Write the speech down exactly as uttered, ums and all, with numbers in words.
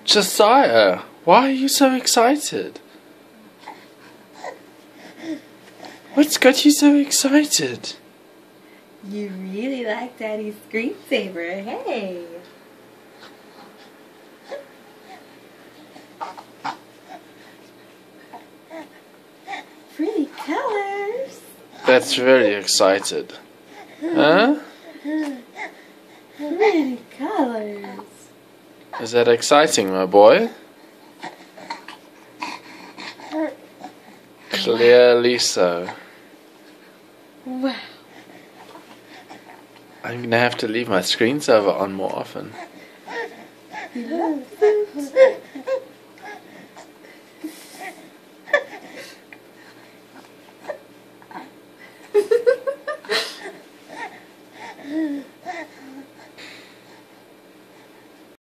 Josiah, why are you so excited? What's got you so excited? You really like Daddy's screensaver, hey? Pretty colors. That's very excited. Huh? Pretty colors. Is that exciting, my boy? Clearly so. Wow. I'm gonna have to leave my screensaver on more often. You love it.